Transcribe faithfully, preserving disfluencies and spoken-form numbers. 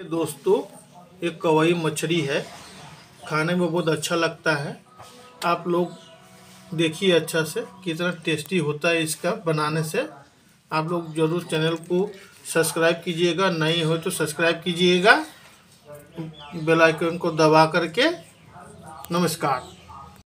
दोस्तों, एक कवई मछली है, खाने में बहुत अच्छा लगता है। आप लोग देखिए अच्छा से कितना टेस्टी होता है इसका बनाने से। आप लोग ज़रूर चैनल को सब्सक्राइब कीजिएगा, नहीं हो तो सब्सक्राइब कीजिएगा बेल आइकन को दबा करके। नमस्कार।